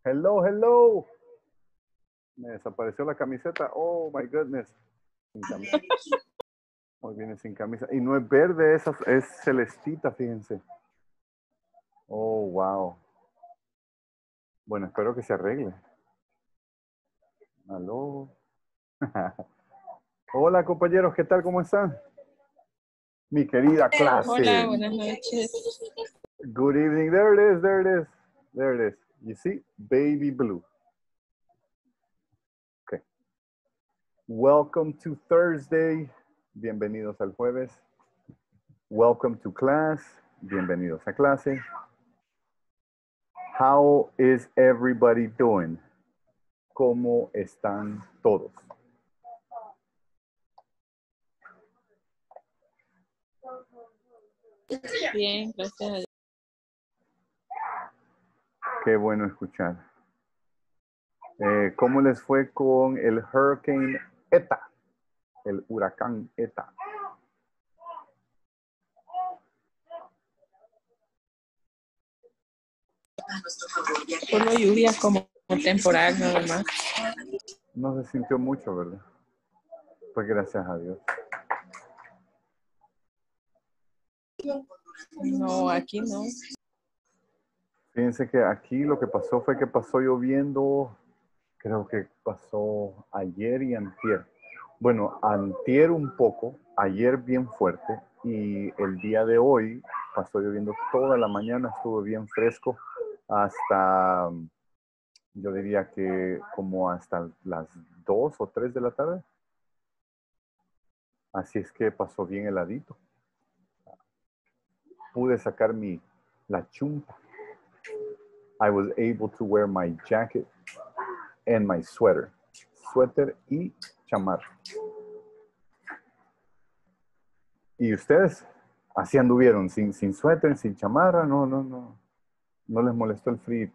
Hello, hello. Me desapareció la camiseta. Oh, my goodness. Sin camisa. Hoy viene sin camisa. Y no es verde, es celestita, fíjense. Oh, wow. Bueno, espero que se arregle. Aló. Hola, compañeros. ¿Qué tal? ¿Cómo están? Mi querida clase. Hola, buenas noches. Good evening. There it is. There it is. There it is. You see? Baby blue. Okay. Welcome to Thursday. Bienvenidos al jueves. Welcome to class. Bienvenidos a clase. How is everybody doing? ¿Cómo están todos? Bien, gracias a Dios. Qué bueno escuchar. ¿Cómo les fue con el Hurricane ETA? El huracán ETA. Solo lluvia como temporal nada más. No se sintió mucho, ¿verdad? Pues gracias a Dios. No, aquí no. Fíjense que aquí lo que pasó fue que pasó lloviendo, creo que pasó ayer y antier. Bueno, antier un poco, ayer bien fuerte y el día de hoy pasó lloviendo toda la mañana, estuvo bien fresco hasta, yo diría que como hasta las 2 o 3 de la tarde. Así es que pasó bien heladito. Pude sacar la chumpa. I was able to wear my jacket and my sweater. Suéter y chamarra. ¿Y ustedes? Así anduvieron, sin suéter, sin chamarra, no les molestó el frío.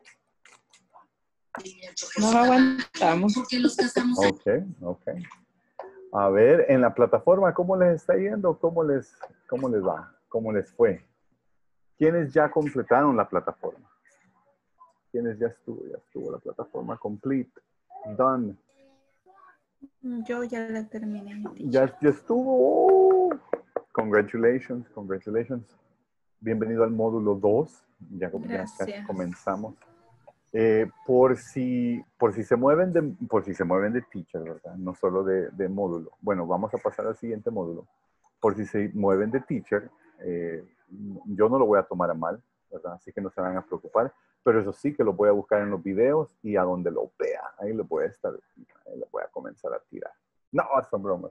Nos aguantamos. Ok. A ver, en la plataforma, ¿cómo les está yendo? ¿Cómo les va? ¿Cómo les fue? ¿Quiénes ya completaron la plataforma? ¿Quiénes ya estuvo la plataforma complete? Done. Yo ya la terminé. Ya estuvo. Oh, congratulations. Bienvenido al módulo 2. Ya casi comenzamos. Por si se mueven de teacher, ¿verdad? No solo de módulo. Bueno, vamos a pasar al siguiente módulo. Por si se mueven de teacher, yo no lo voy a tomar a mal, ¿verdad? Así que no se van a preocupar. Pero eso sí que lo voy a buscar en los videos y a donde lo vea, ahí lo voy a comenzar a tirar. No, son bromas.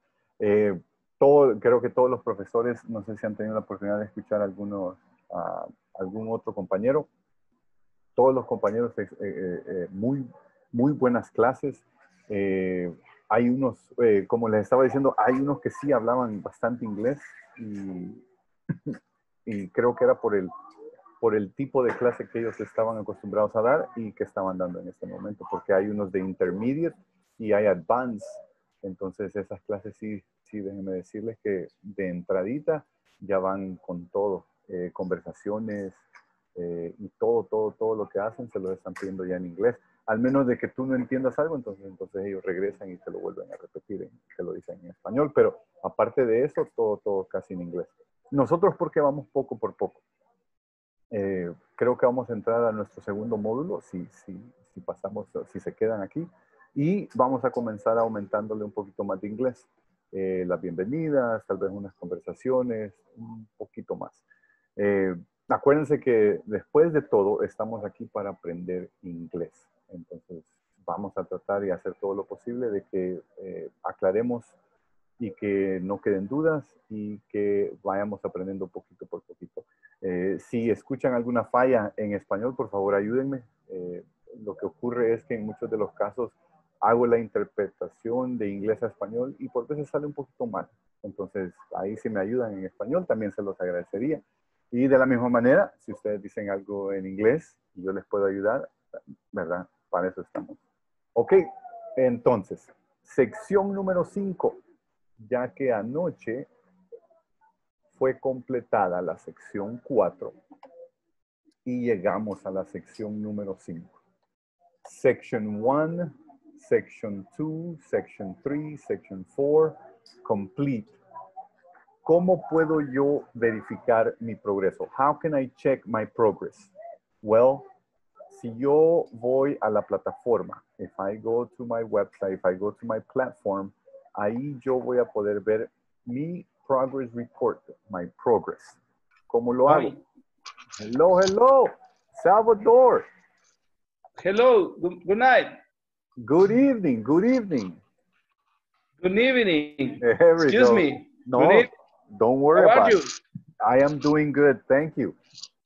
Creo que todos los profesores, no sé si han tenido la oportunidad de escuchar algún otro compañero. Todos los compañeros, muy buenas clases. Hay unos, como les estaba diciendo, hay unos que sí hablaban bastante inglés y creo que era por el tipo de clase que ellos estaban acostumbrados a dar y que estaban dando en este momento, porque hay unos de intermediate y hay advanced. Entonces esas clases sí, déjenme decirles que de entradita ya van con todo, conversaciones y todo lo que hacen se lo están pidiendo ya en inglés. Al menos de que tú no entiendas algo, entonces ellos regresan y te lo vuelven a repetir, te lo dicen en español, pero aparte de eso, todo casi en inglés. Nosotros porque vamos poco por poco. Creo que vamos a entrar a nuestro segundo módulo, si se quedan aquí, y vamos a comenzar aumentándole un poquito más de inglés. Las bienvenidas, tal vez unas conversaciones, un poquito más. Acuérdense que después de todo estamos aquí para aprender inglés. Entonces vamos a tratar y hacer todo lo posible de que aclaremos y que no queden dudas y que vayamos aprendiendo poquito por poquito. Si escuchan alguna falla en español, por favor ayúdenme. Lo que ocurre es que en muchos de los casos hago la interpretación de inglés a español y por veces sale un poquito mal. Entonces, ahí si me ayudan en español, también se los agradecería. Y de la misma manera, si ustedes dicen algo en inglés y yo les puedo ayudar, ¿verdad? Para eso estamos. Ok, entonces, sección número 5. Ya que anoche fue completada la sección 4 y llegamos a la sección número 5. Section 1, Section 2, Section 3, Section 4, complete. ¿Cómo puedo yo verificar mi progreso? How can I check my progress? Well, si yo voy a la plataforma, if I go to my website, if I go to my platform, ahí yo voy a poder ver mi progress report, my progress. ¿Cómo lo hago? Hi. Hello, hello, Salvador. Hello. Good night. Good evening, good evening. Good evening. There we Excuse go. me. No, Good evening. don't worry How are about you? it. I am doing good, thank you.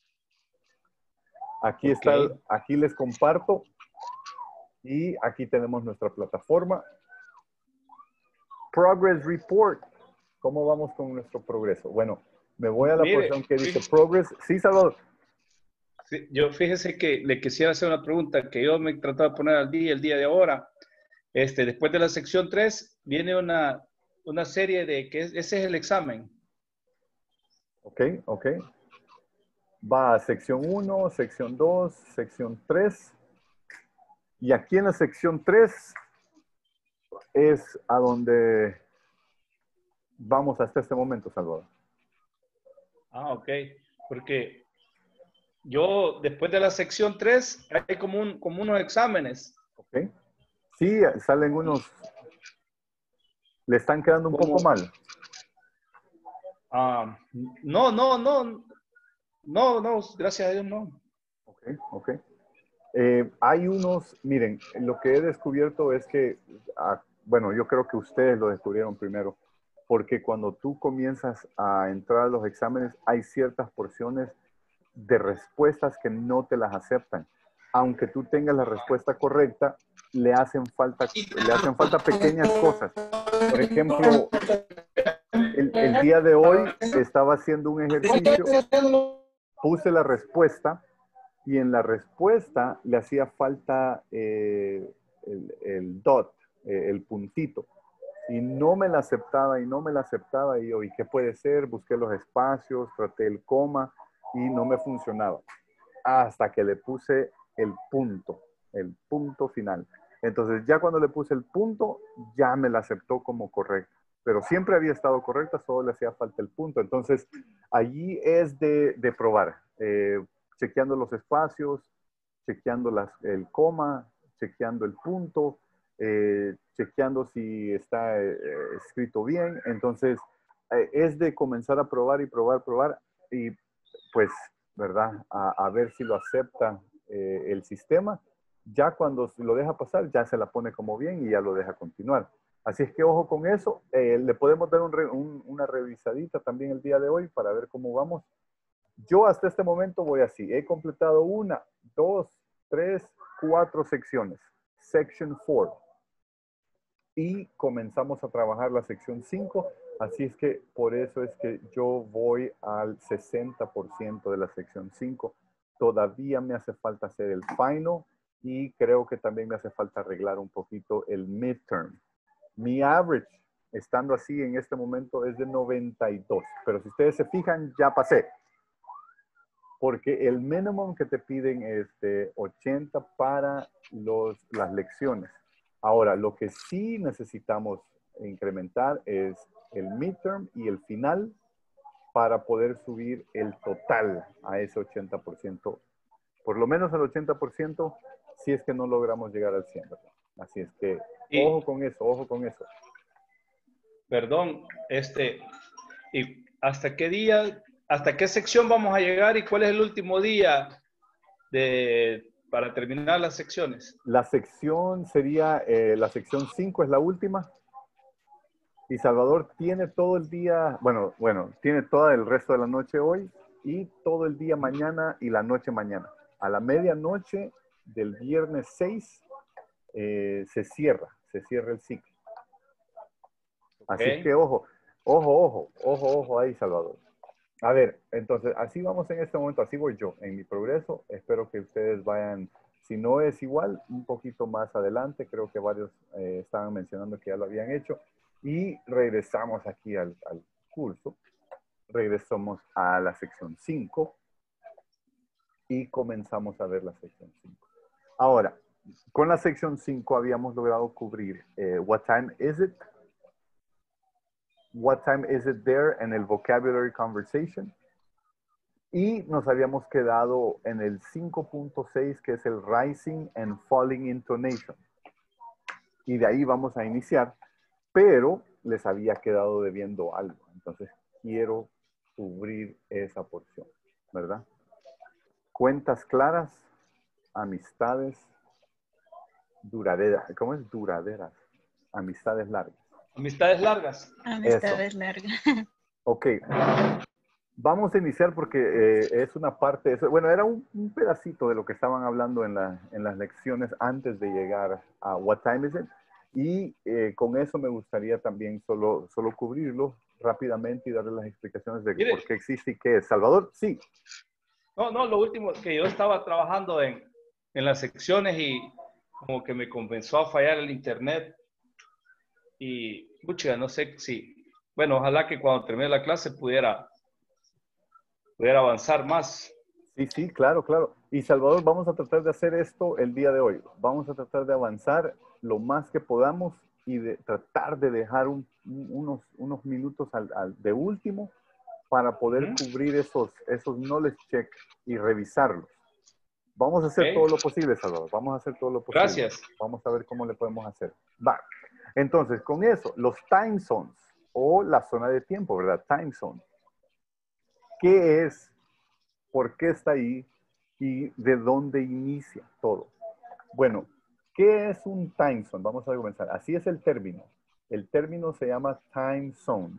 Aquí está, Okay. aquí les comparto y aquí tenemos nuestra plataforma. Progress Report. ¿Cómo vamos con nuestro progreso? Bueno, me voy a la Mire, porción que dice fíjese- Progress. Sí, Salvador. Sí, yo fíjese que le quisiera hacer una pregunta que yo me trataba de poner al día el día de ahora. Después de la sección 3 viene una serie de que ese es el examen. Ok, ok. Va a sección 1, sección 2, sección 3. Y aquí en la sección 3 es a donde vamos hasta este momento, Salvador. Ah, ok. Porque yo, después de la sección 3 hay como unos exámenes. Ok. Sí, salen unos. Le están quedando un Como, poco mal. no, gracias a Dios no. Ok, ok. Hay unos, miren, lo que he descubierto es que, bueno, yo creo que ustedes lo descubrieron primero, porque cuando tú comienzas a entrar a los exámenes, hay ciertas porciones de respuestas que no te las aceptan. Aunque tú tengas la respuesta correcta, le hacen falta pequeñas cosas. Por ejemplo, el día de hoy estaba haciendo un ejercicio, puse la respuesta y en la respuesta le hacía falta el dot, el puntito. Y no me la aceptaba y no me la aceptaba. Y yo, ¿y qué puede ser? Busqué los espacios, traté el coma y no me funcionaba. Hasta que le puse el punto final. Entonces ya cuando le puse el punto, ya me la aceptó como correcta. Pero siempre había estado correcta, solo le hacía falta el punto. Entonces allí es de probar. Chequeando los espacios, chequeando el coma, chequeando el punto, chequeando si está escrito bien. Entonces, es de comenzar a probar y probar y pues, ¿verdad? A ver si lo acepta el sistema. Ya cuando lo deja pasar, ya se la pone como bien y ya lo deja continuar. Así es que ojo con eso. Le podemos dar una revisadita también el día de hoy para ver cómo vamos. Yo hasta este momento voy así. He completado 1, 2, 3, 4 secciones. Section 4. Y comenzamos a trabajar la sección 5. Así es que por eso es que yo voy al 60% de la sección 5. Todavía me hace falta hacer el final y creo que también me hace falta arreglar un poquito el midterm. Mi average, estando así en este momento, es de 92. Pero si ustedes se fijan, ya pasé. Porque el mínimo que te piden es de 80 para las lecciones. Ahora, lo que sí necesitamos incrementar es el midterm y el final para poder subir el total a ese 80%. Por lo menos al 80% si es que no logramos llegar al 100%. Así es que, ojo con eso, ojo con eso. Perdón, ¿y hasta qué sección vamos a llegar y cuál es el último día para terminar las secciones? La sección sería, la sección 5 es la última. Y Salvador tiene todo el día, bueno, tiene todo el resto de la noche hoy y todo el día mañana y la noche mañana. A la medianoche del viernes 6 se cierra el ciclo. Así es Okay. que ojo ahí, Salvador. A ver, entonces, así vamos en este momento, así voy yo en mi progreso. Espero que ustedes vayan, si no es igual, un poquito más adelante. Creo que varios estaban mencionando que ya lo habían hecho. Y regresamos aquí al curso. Regresamos a la sección 5 y comenzamos a ver la sección 5. Ahora, con la sección 5 habíamos logrado cubrir what time is it? What time is it there en el vocabulary conversation. Y nos habíamos quedado en el 5.6 que es el rising and falling intonation. Y de ahí vamos a iniciar, pero les había quedado debiendo algo. Entonces quiero cubrir esa porción, ¿verdad? Cuentas claras, amistades duraderas. ¿Cómo es duraderas? Amistades largas. Amistades largas. Amistades largas. Ok. Vamos a iniciar porque es una parte, bueno, era un pedacito de lo que estaban hablando en las lecciones antes de llegar a What Time Is It. Y con eso me gustaría también solo cubrirlo rápidamente y darle las explicaciones de por qué existe y qué es. Salvador, sí. No, lo último que yo estaba trabajando en las secciones y como que me comenzó a fallar el internet y, pucha, no sé si, bueno, ojalá que cuando termine la clase pudiera avanzar más. Sí, claro. Y Salvador, vamos a tratar de hacer esto el día de hoy. Vamos a tratar de avanzar lo más que podamos y de tratar de dejar unos minutos de último para poder cubrir esos knowledge check y revisarlos. Vamos a hacer todo lo posible, Salvador. Vamos a hacer todo lo posible. Gracias. Vamos a ver cómo le podemos hacer. Va. Entonces, con eso, los time zones o la zona de tiempo, ¿verdad? Time zone. ¿Qué es? ¿Por qué está ahí? ¿Y de dónde inicia todo? Bueno, ¿qué es un time zone? Vamos a comenzar. Así es el término. El término se llama time zone.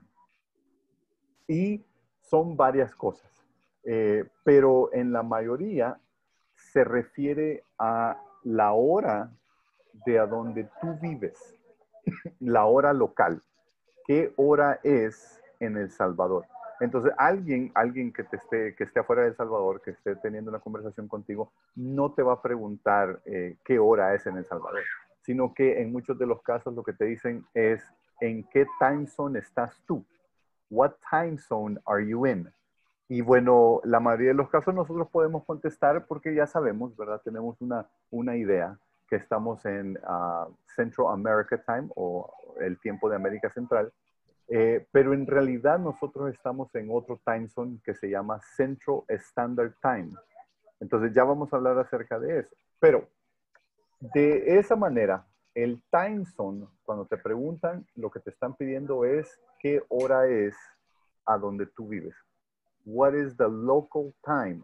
Y son varias cosas. Pero en la mayoría se refiere a la hora de a donde tú vives. La hora local. ¿Qué hora es en El Salvador? Entonces, alguien que esté afuera de El Salvador, que esté teniendo una conversación contigo, no te va a preguntar qué hora es en El Salvador, sino que en muchos de los casos lo que te dicen es ¿en qué time zone estás tú? What time zone are you in? Y bueno, la mayoría de los casos nosotros podemos contestar porque ya sabemos, ¿verdad? Tenemos una idea que estamos en Central America Time o el tiempo de América Central. Pero en realidad nosotros estamos en otro time zone que se llama Central Standard Time. Entonces ya vamos a hablar acerca de eso. Pero de esa manera, el time zone, cuando te preguntan, lo que te están pidiendo es qué hora es a donde tú vives. What is the local time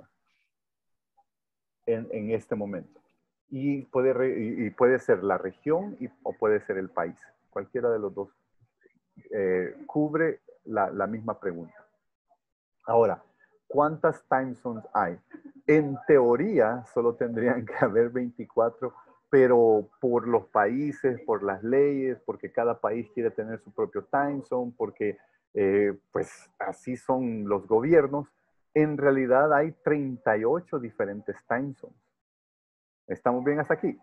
en este momento? Y puede ser la región o puede ser el país. Cualquiera de los dos cubre la misma pregunta. Ahora, ¿cuántas time zones hay? En teoría, solo tendrían que haber 24, pero por los países, por las leyes, porque cada país quiere tener su propio time zone, porque pues así son los gobiernos, en realidad hay 38 diferentes time zones. ¿Estamos bien hasta aquí?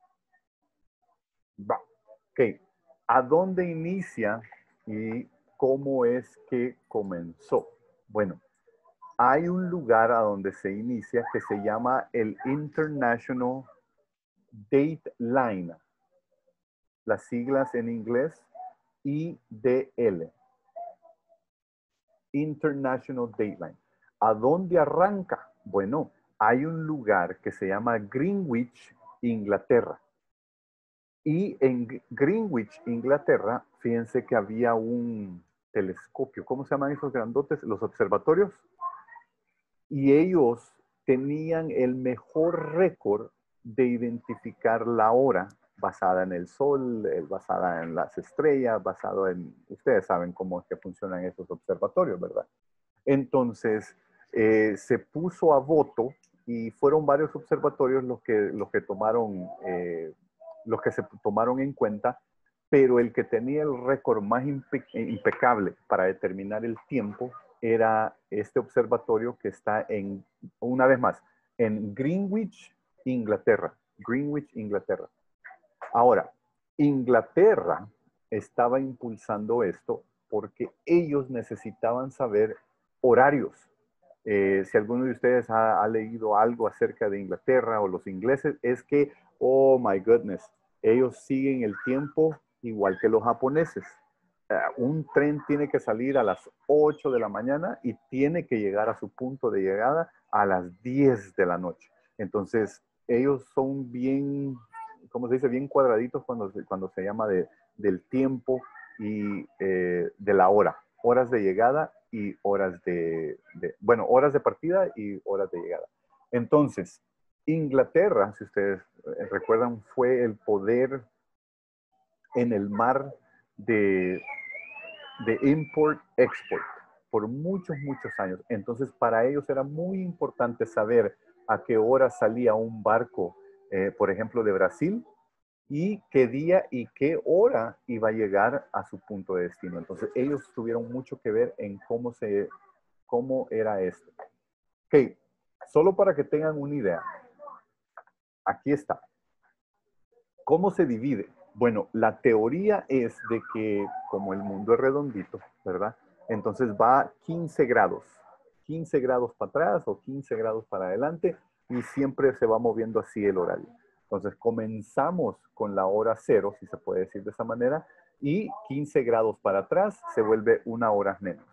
Va. Ok. ¿A dónde inicia y cómo es que comenzó? Bueno, hay un lugar a donde se inicia que se llama el International Dateline. Las siglas en inglés IDL. International Dateline. ¿A dónde arranca? Bueno, hay un lugar que se llama Greenwich, Inglaterra. Y en Greenwich, Inglaterra, fíjense que había un telescopio. ¿Cómo se llaman esos grandotes? Los observatorios. Y ellos tenían el mejor récord de identificar la hora basada en el sol, basada en las estrellas, basado en... Ustedes saben cómo es que funcionan esos observatorios, ¿verdad? Entonces, se puso a voto y fueron varios observatorios los que tomaron, los que se tomaron en cuenta, pero el que tenía el récord más impecable para determinar el tiempo era este observatorio que está una vez más, en Greenwich, Inglaterra. Greenwich, Inglaterra. Ahora, Inglaterra estaba impulsando esto porque ellos necesitaban saber horarios. Si alguno de ustedes ha leído algo acerca de Inglaterra o los ingleses, es que, oh my goodness, ellos siguen el tiempo igual que los japoneses. Un tren tiene que salir a las 8 de la mañana y tiene que llegar a su punto de llegada a las 10 de la noche. Entonces, ellos son bien, ¿cómo se dice? Bien cuadraditos cuando se llama del tiempo y de la hora. Horas de llegada y horas bueno, horas de partida y horas de llegada. Entonces, Inglaterra, si ustedes recuerdan, fue el poder en el mar de import-export por muchos, muchos años. Entonces, para ellos era muy importante saber a qué hora salía un barco, por ejemplo, de Brasil, y qué día y qué hora iba a llegar a su punto de destino. Entonces, ellos tuvieron mucho que ver en cómo era esto. Ok, solo para que tengan una idea, aquí está. ¿Cómo se divide? Bueno, la teoría es de que como el mundo es redondito, ¿verdad? Entonces va 15 grados para atrás o 15 grados para adelante y siempre se va moviendo así el horario. Entonces comenzamos con la hora cero, si se puede decir de esa manera, y 15 grados para atrás se vuelve una hora menos.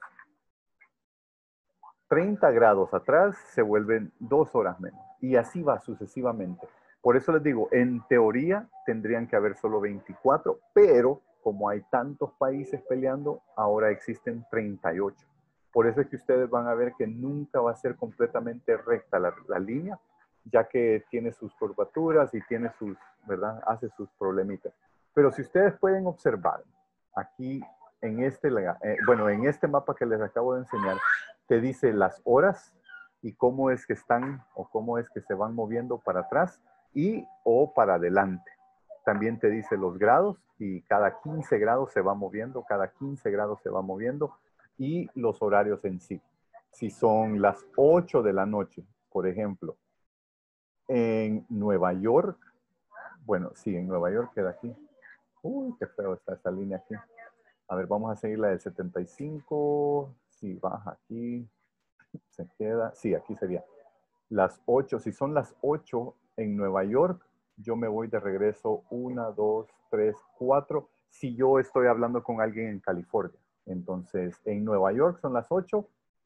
30 grados atrás se vuelven 2 horas menos y así va sucesivamente. Por eso les digo, en teoría tendrían que haber solo 24, pero como hay tantos países peleando, ahora existen 38. Por eso es que ustedes van a ver que nunca va a ser completamente recta la línea, ya que tiene sus curvaturas y tiene sus, ¿verdad? Hace sus problemitas. Pero si ustedes pueden observar, aquí en en este mapa que les acabo de enseñar, te dice las horas y cómo es que están o cómo es que se van moviendo para atrás y o para adelante. También te dice los grados y cada 15 grados se va moviendo, cada 15 grados se va moviendo y los horarios en sí. Si son las 8 de la noche, por ejemplo, en Nueva York, bueno, sí, en Nueva York queda aquí. Uy, qué feo está esta línea aquí. A ver, vamos a seguir la del 75. Si baja aquí, se queda. Sí, aquí sería. Las 8. Si son las 8 en Nueva York, yo me voy de regreso 1, 2, 3, 4. Si yo estoy hablando con alguien en California. Entonces, en Nueva York son las 8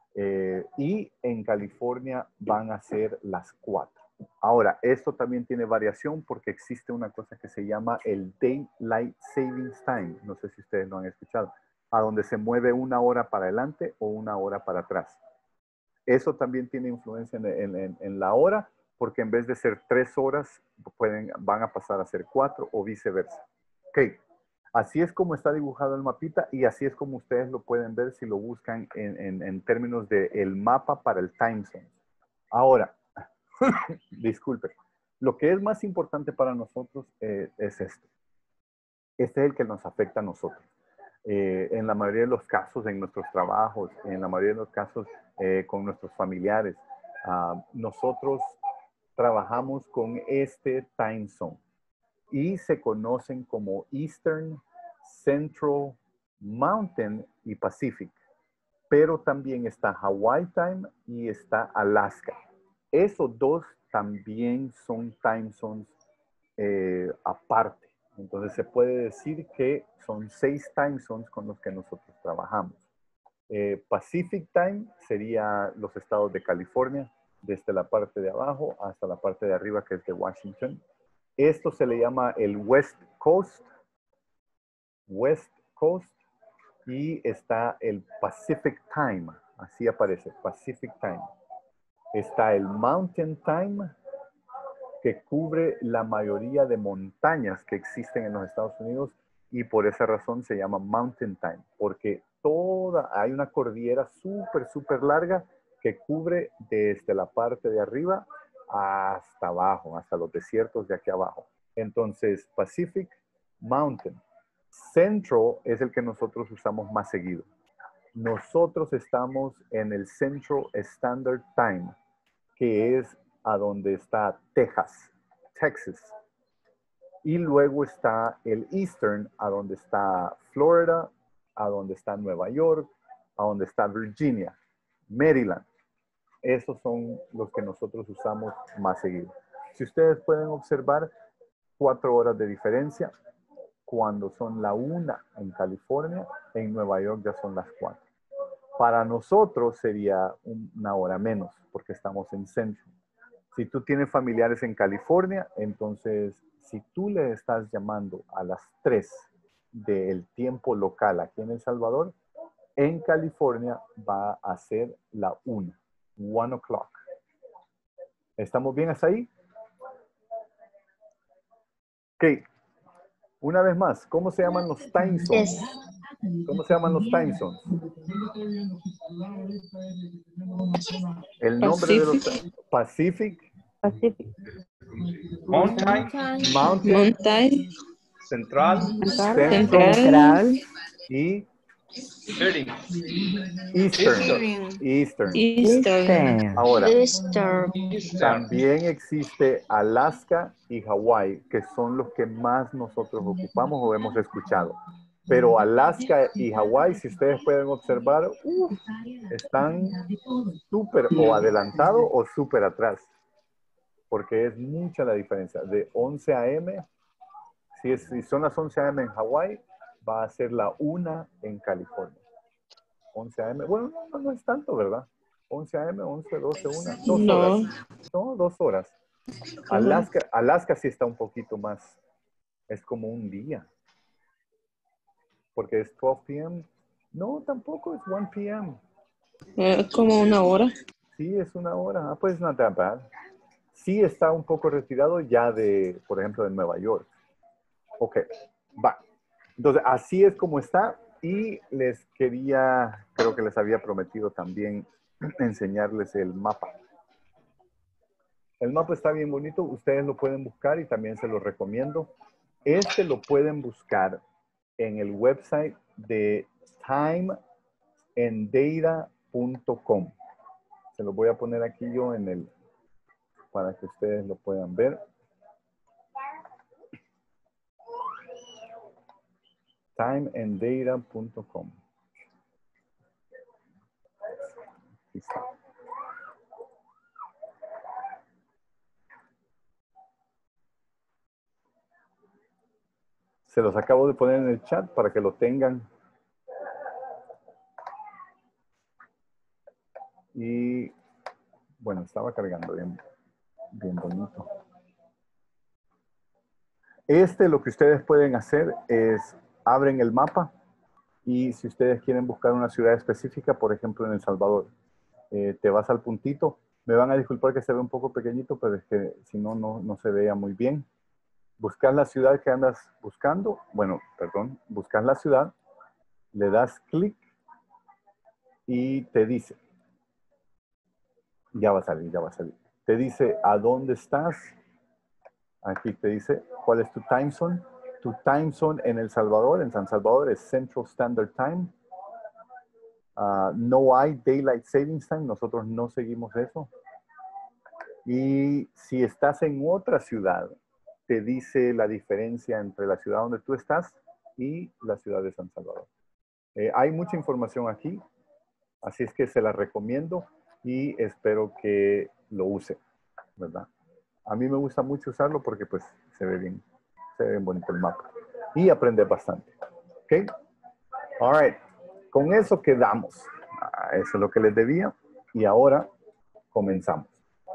y en California van a ser las 4. Ahora, esto también tiene variación porque existe una cosa que se llama el Daylight Savings Time. No sé si ustedes lo han escuchado. A donde se mueve una hora para adelante o una hora para atrás. Eso también tiene influencia en la hora porque en vez de ser 3 horas, van a pasar a ser 4 o viceversa. Ok. Así es como está dibujado el mapita y así es como ustedes lo pueden ver si lo buscan en términos del mapa para el time zone. Ahora, disculpe, lo que es más importante para nosotros es esto. Este es el que nos afecta a nosotros. En la mayoría de los casos, en nuestros trabajos, en la mayoría de los casos con nuestros familiares, nosotros trabajamos con este time zone y se conocen como Eastern, Central, Mountain y Pacific. Pero también está Hawaii Time y está Alaska. Esos dos también son time zones aparte. Entonces se puede decir que son 6 time zones con los que nosotros trabajamos. Pacific Time sería los estados de California, desde la parte de abajo hasta la parte de arriba que es de Washington. Esto se le llama el West Coast, y está el Pacific Time, así aparece, Pacific Time. Está el Mountain Time, que cubre la mayoría de montañas que existen en los Estados Unidos y por esa razón se llama Mountain Time, porque hay una cordillera súper larga que cubre desde la parte de arriba hasta abajo, hasta los desiertos de aquí abajo. Entonces, Pacific, Mountain. Central es el que nosotros usamos más seguido. Nosotros estamos en el Central Standard Time, que es a donde está Texas. Y luego está el Eastern, a donde está Florida, a donde está Nueva York, a donde está Virginia, Maryland. Esos son los que nosotros usamos más seguido. Si ustedes pueden observar, 4 horas de diferencia. Cuando son la 1 en California, en Nueva York ya son las 4. Para nosotros sería 1 hora menos, porque estamos en centro. Si tú tienes familiares en California, entonces si tú le estás llamando a las 3 del tiempo local aquí en El Salvador, en California va a ser la 1 o'clock. ¿Estamos bien hasta ahí? Ok. Una vez más, ¿cómo se llaman los time zones? ¿Cómo se llaman los time zones? El nombre de los Pacific, Mountain, Mountain, Central, Central, y Eastern. Eastern. Eastern. Ahora, Eastern. también existe Alaska y Hawái, que son los que más nosotros ocupamos o hemos escuchado. Pero Alaska y Hawái, si ustedes pueden observar, están súper o adelantado o súper atrás. Porque es mucha la diferencia. De 11 a.m., si son las 11 a.m. en Hawái, va a ser la 1 en California. 11 a.m. Bueno, no es tanto, ¿verdad? 11 a.m., 11, 12, 1, 2 No. horas. No, 2 horas. Alaska sí está un poquito más, es como un día. Porque es 12 p.m. No, tampoco es 1 p.m. Como 1 hora. Sí, es 1 hora. Ah, pues not that bad. Sí está un poco retirado ya de, por ejemplo, de Nueva York. Ok, va. Entonces, así es como está. Y les quería, creo que les había prometido también enseñarles el mapa. El mapa está bien bonito. Ustedes lo pueden buscar y también se lo recomiendo. Este lo pueden buscar en el website de timeanddata.com. Se lo voy a poner aquí yo en el, para que ustedes lo puedan ver. Timeanddata.com. Aquí está. Se los acabo de poner en el chat para que lo tengan. Y bueno, estaba cargando bien bonito. Lo que ustedes pueden hacer es abren el mapa y si ustedes quieren buscar una ciudad específica, por ejemplo en El Salvador, te vas al puntito. Me van a disculpar que se ve un poco pequeñito, pero es que si no, no se veía muy bien. Buscas la ciudad que andas buscando. Bueno, perdón. Buscas la ciudad, le das clic y te dice. Ya va a salir. Te dice a dónde estás. Aquí te dice cuál es tu time zone. Tu time zone en El Salvador, en San Salvador, es Central Standard Time. No hay Daylight Savings Time. Nosotros no seguimos eso. Y si estás en otra ciudad, te dice la diferencia entre la ciudad donde tú estás y la ciudad de San Salvador. Hay mucha información aquí, así es que se la recomiendo y espero que lo use, ¿verdad? A mí me gusta mucho usarlo porque pues se ve bien bonito el mapa y aprende bastante. ¿Ok? All right. Con eso quedamos. Eso es lo que les debía y ahora comenzamos.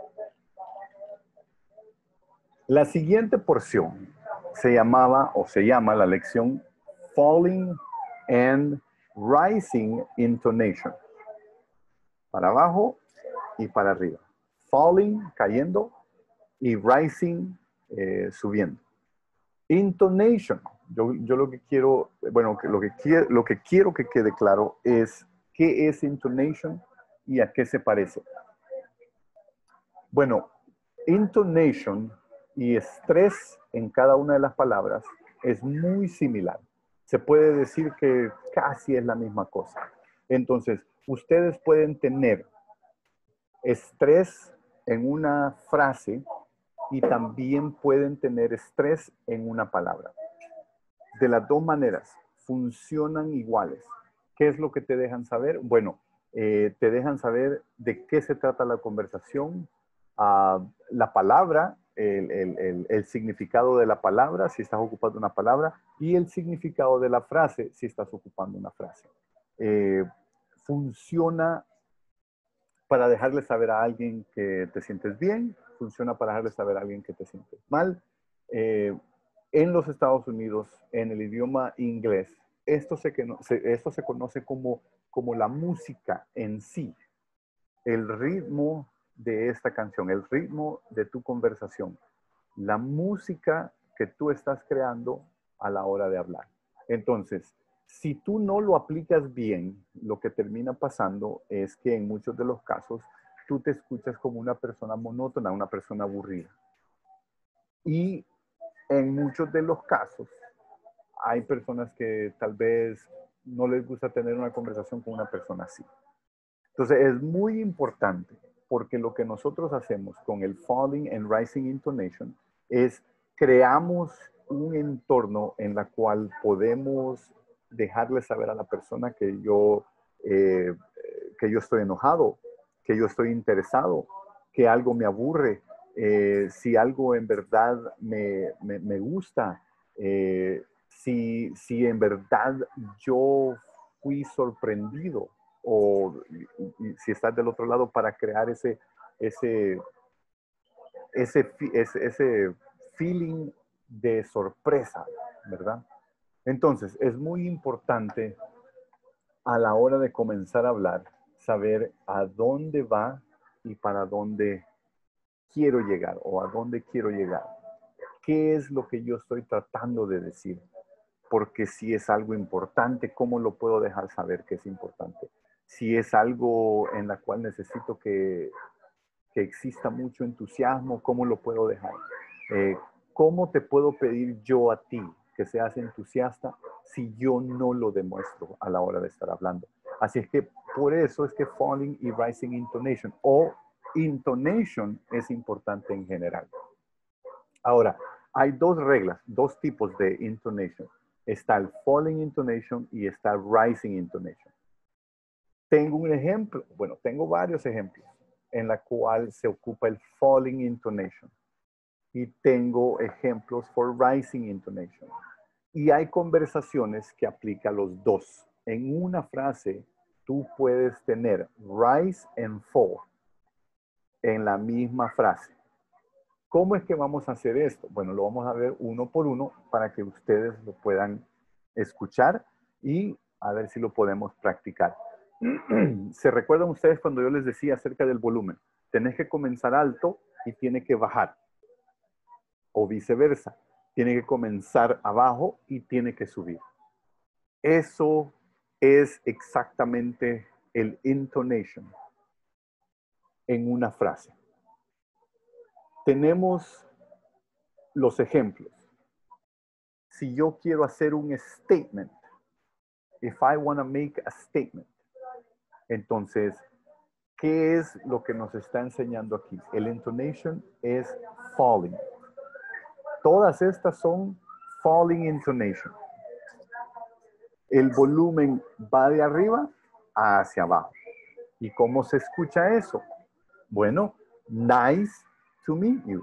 La siguiente porción se llama la lección Falling and Rising Intonation. Para abajo y para arriba. Falling, cayendo, y rising, subiendo. Intonation. Yo lo que quiero, bueno, lo que quiero que quede claro es qué es intonation y a qué se parece. Bueno, intonation y estrés en cada una de las palabras es muy similar. Se puede decir que casi es la misma cosa. Entonces, ustedes pueden tener estrés en una frase y también pueden tener estrés en una palabra. De las dos maneras, funcionan iguales. ¿Qué es lo que te dejan saber? Bueno, te dejan saber de qué se trata la conversación, la palabra, el significado de la palabra, si estás ocupando una palabra, y el significado de la frase, si estás ocupando una frase. Funciona para dejarle saber a alguien que te sientes bien, funciona para dejarle saber a alguien que te sientes mal. En los Estados Unidos, en el idioma inglés, esto se conoce como la música en sí, el ritmo de esta canción, el ritmo de tu conversación, la música que tú estás creando a la hora de hablar. Entonces, si tú no lo aplicas bien, lo que termina pasando es que en muchos de los casos tú te escuchas como una persona monótona, una persona aburrida. Y en muchos de los casos hay personas que tal vez no les gusta tener una conversación con una persona así. Entonces es muy importante porque lo que nosotros hacemos con el falling and rising intonation es creamos un entorno en la cual podemos dejarle saber a la persona que yo estoy enojado, que yo estoy interesado, que algo me aburre, si algo en verdad me gusta, si en verdad yo fui sorprendido o si estás del otro lado para crear ese feeling de sorpresa, ¿verdad? Entonces, es muy importante a la hora de comenzar a hablar, saber a dónde va y para dónde quiero llegar o a dónde quiero llegar. ¿Qué es lo que yo estoy tratando de decir? Porque si es algo importante, ¿cómo lo puedo dejar saber que es importante? Si es algo en la cual necesito que exista mucho entusiasmo, ¿cómo lo puedo dejar? ¿Cómo te puedo pedir yo a ti que seas entusiasta si yo no lo demuestro a la hora de estar hablando? Así es que por eso es que falling y rising intonation o intonation es importante en general. Ahora, hay dos reglas, dos tipos de intonation. Está el falling intonation y está el rising intonation. Tengo un ejemplo, bueno, tengo varios ejemplos en la cual se ocupa el falling intonation. Y tengo ejemplos for rising intonation. Y hay conversaciones que aplican los dos. En una frase, tú puedes tener rise and fall en la misma frase. ¿Cómo es que vamos a hacer esto? Bueno, lo vamos a ver uno por uno para que ustedes lo puedan escuchar y a ver si lo podemos practicar. ¿Se recuerdan ustedes cuando yo les decía acerca del volumen? Tenés que comenzar alto y tiene que bajar. O viceversa. Tiene que comenzar abajo y tiene que subir. Eso es exactamente el intonation en una frase. Tenemos los ejemplos. Si yo quiero hacer un statement, if I want to make a statement, entonces, ¿qué es lo que nos está enseñando aquí? El intonation es falling. Todas estas son falling intonation. El volumen va de arriba hacia abajo. ¿Y cómo se escucha eso? Bueno, nice to meet you.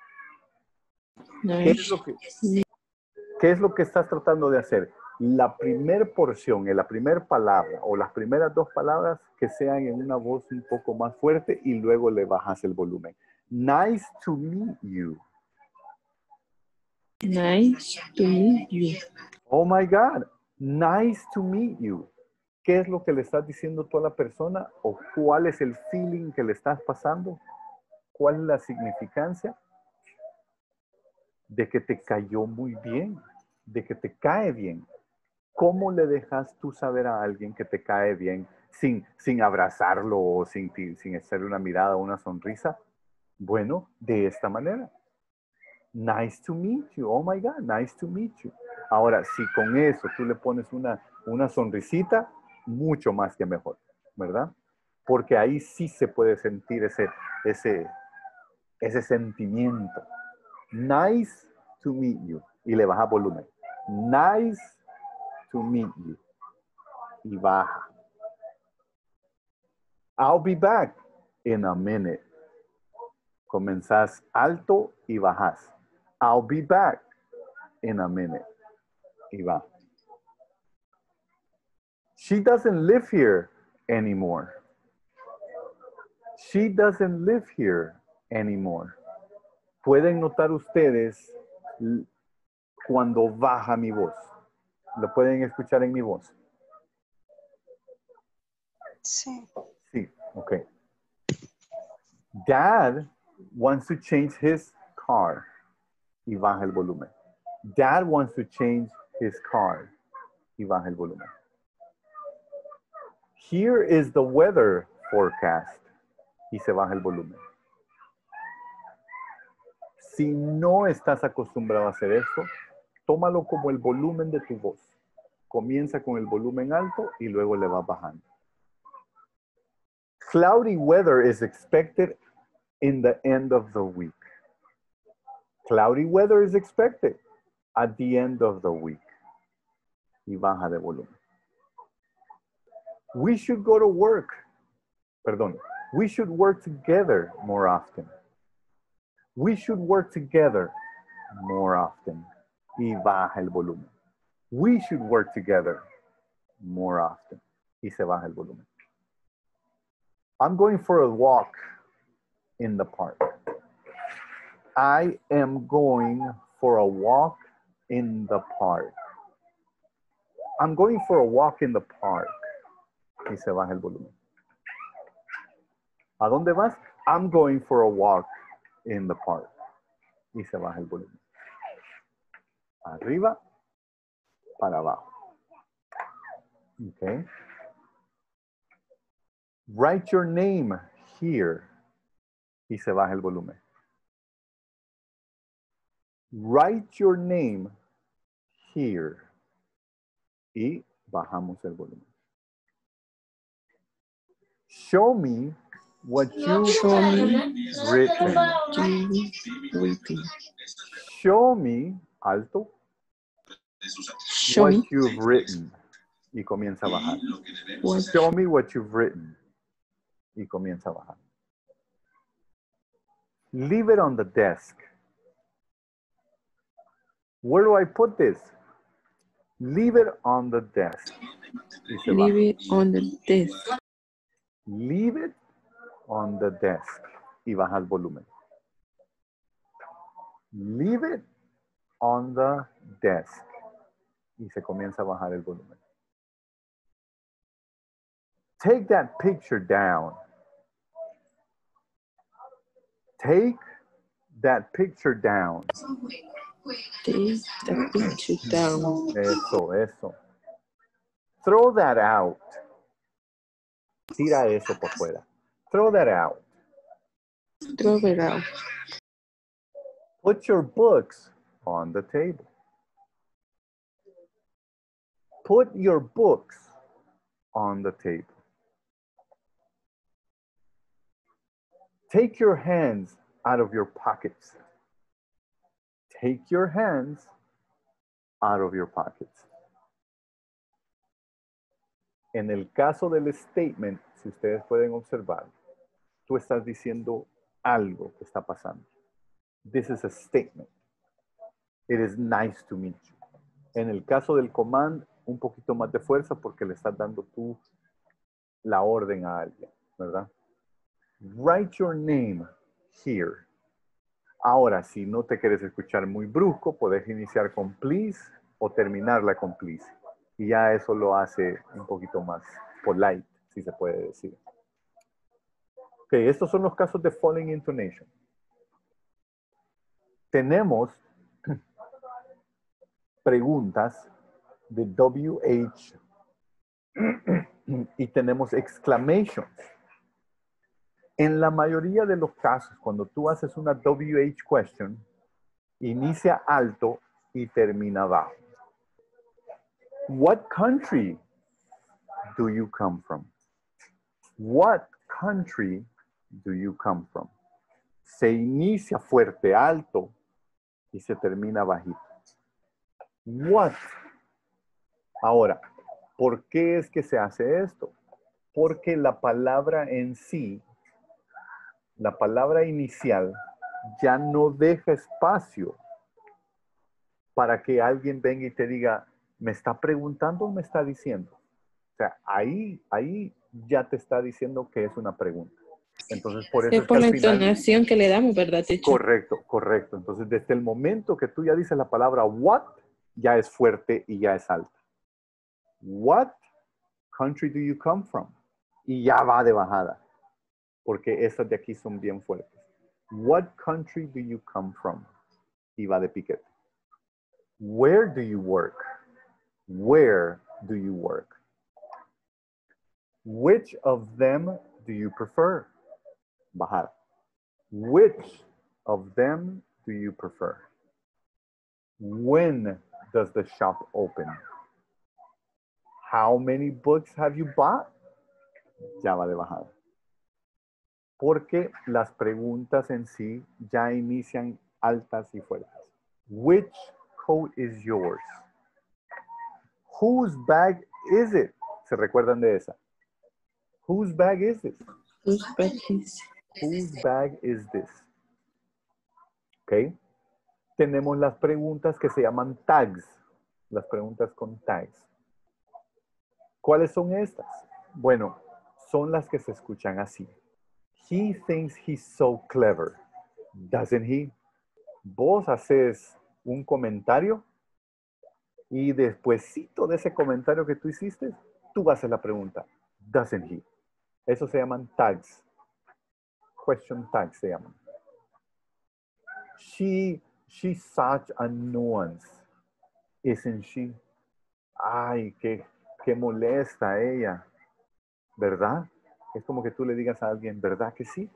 ¿Qué es lo que estás tratando de hacer? La primer porción, la primera palabra o las primeras dos palabras que sean en una voz un poco más fuerte y luego le bajas el volumen. Nice to meet you. Nice to meet you. Oh my God, nice to meet you. ¿Qué es lo que le estás diciendo tú a la persona? ¿O cuál es el feeling que le estás pasando? ¿Cuál es la significancia? De que te cayó muy bien, de que te cae bien. ¿Cómo le dejas tú saber a alguien que te cae bien sin abrazarlo o sin hacerle una mirada o una sonrisa? Bueno, de esta manera. Nice to meet you. Oh my God, nice to meet you. Ahora, si con eso tú le pones una sonrisita, mucho más que mejor, ¿verdad? Porque ahí sí se puede sentir ese sentimiento. Nice to meet you. Y le baja volumen. Nice to meet you. Y baja. I'll be back in a minute. Comenzás alto y bajás. I'll be back in a minute. Y va. She doesn't live here anymore. She doesn't live here anymore. Pueden notar ustedes cuando baja mi voz. ¿Lo pueden escuchar en mi voz? Sí. Sí, ok. Dad wants to change his car. Y baja el volumen. Dad wants to change his car. Y baja el volumen. Here is the weather forecast. Y se baja el volumen. Si no estás acostumbrado a hacer esto, tómalo como el volumen de tu voz. Comienza con el volumen alto y luego le vas bajando. Cloudy weather is expected in the end of the week. Cloudy weather is expected at the end of the week. Y baja de volumen. We should go to work. Perdón. We should work together more often. We should work together more often. Y baja el volumen. We should work together more often. Y se baja el volumen. I'm going for a walk in the park. I am going for a walk in the park. I'm going for a walk in the park. Y se baja el volumen. ¿A dónde vas? I'm going for a walk in the park. Y se baja el volumen. Arriba, para abajo. Okay. Write your name here. Y se baja el volumen. Write your name here. Y bajamos el volumen. Show me what you've written. Show me, alto, Show me what you've written. Y comienza a bajar. what Show me what you've written. Y comienza a bajar. Leave it on the desk. Where do I put this? Leave it on the desk. Y se baja. leave it on the desk. Leave it on the desk. Y baja el volumen. Leave it on the desk. Y se comienza a bajar el volumen. Take that picture down. Take that picture down. Take the picture down. Eso, eso. Throw that out. Tira eso por fuera. Throw that out. Throw it out. Put your books on the table. Put your books on the table. Take your hands out of your pockets. Take your hands out of your pockets. En el caso del statement, si ustedes pueden observar, tú estás diciendo algo que está pasando. This is a statement. It is nice to meet you. En el caso del command, un poquito más de fuerza porque le estás dando tú la orden a alguien, ¿verdad? Write your name here. Ahora, si no te quieres escuchar muy brusco, puedes iniciar con please o terminarla con please. Y ya eso lo hace un poquito más polite, si se puede decir. Ok, estos son los casos de falling intonation. Tenemos preguntas de WH y tenemos exclamations. En la mayoría de los casos, cuando tú haces una WH question, inicia alto y termina bajo. What country do you come from? What country do you come from? Se inicia fuerte, alto, y se termina bajito. What? Ahora, ¿por qué es que se hace esto? Porque la palabra en sí, la palabra inicial, ya no deja espacio para que alguien venga y te diga, ¿me está preguntando o me está diciendo? O sea, ahí ya te está diciendo que es una pregunta. Entonces, por eso Es es que por al la final... entonación que le damos, ¿verdad, teacher? Correcto, correcto. Entonces, desde el momento que tú ya dices la palabra what, ya es fuerte y ya es alta. What country do you come from? Y ya va de bajada, porque estas de aquí son bien fuertes. What country do you come from? Y va de piquete. Where do you work? Where do you work? Which of them do you prefer? Bajada. Which of them do you prefer? When does the shop open? How many books have you bought? Ya va de bajada. Porque las preguntas en sí ya inician altas y fuertes. Which coat is yours? Whose bag is it? ¿Se recuerdan de esa? Whose bag is this? Whose bag is? Whose bag is this? ¿Ok? Tenemos las preguntas que se llaman tags. Las preguntas con tags. ¿Cuáles son estas? Bueno, son las que se escuchan así. He thinks he's so clever. Doesn't he? Vos haces un comentario y despuesito de ese comentario que tú hiciste, tú haces la pregunta. Doesn't he? Eso se llaman tags. Question tags se llaman. She's such a nuance. Isn't she? Ay, qué molesta ella. ¿Verdad? Es como que tú le digas a alguien, ¿verdad que sí?